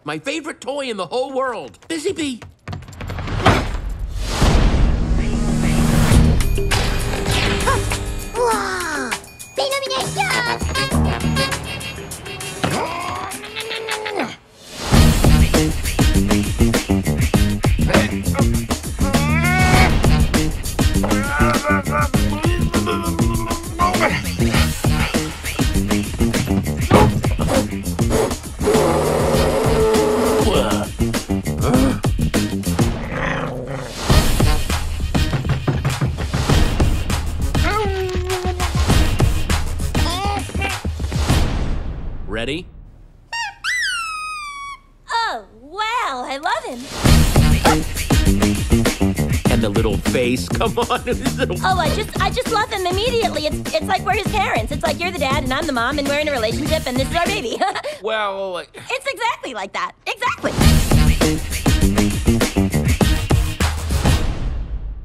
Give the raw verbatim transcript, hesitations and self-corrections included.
My favorite toy in the whole world. Busy bee. Wow! Illumination! Ready? Oh, wow, I love him. And the little face, come on. Little... Oh, I just I just love him immediately. It's it's like we're his parents. It's like you're the dad and I'm the mom and we're in a relationship and this is our baby. Well... It's exactly like that. Exactly.